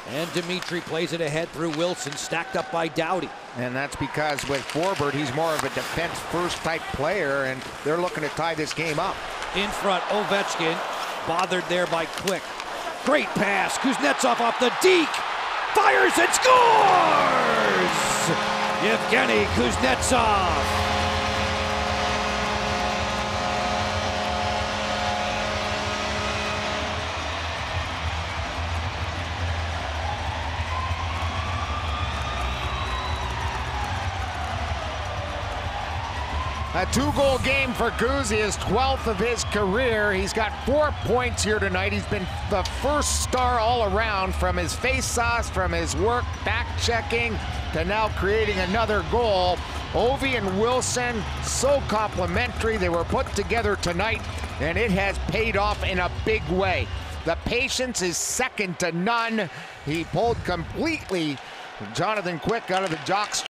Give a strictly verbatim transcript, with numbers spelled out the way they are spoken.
And Dimitri plays it ahead through Wilson, stacked up by Doughty. And that's because with Forbort, he's more of a defense-first type player, and they're looking to tie this game up. In front, Ovechkin, bothered there by Quick. Great pass, Kuznetsov off the deke, fires and scores! Yevgeny Kuznetsov. A two-goal game for Guzzi, his twelfth of his career. He's got four points here tonight. He's been the first star all around, from his face-offs, from his work, back-checking, to now creating another goal. Ovi and Wilson, so complimentary. They were put together tonight, and it has paid off in a big way. The patience is second to none. He pulled completely Jonathan Quick out of the jockstrap.